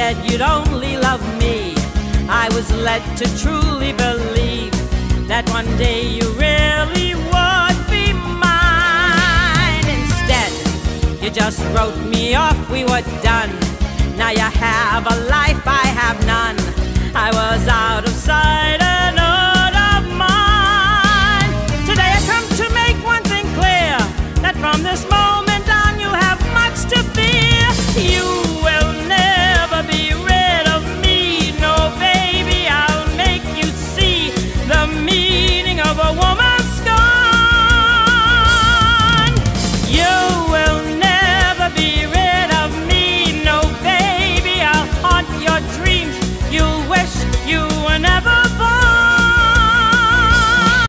said you'd only love me. I was led to truly believe that one day you really would be mine. Instead, you just wrote me off, we were done. Now you have a life, I have none. I was out of sight,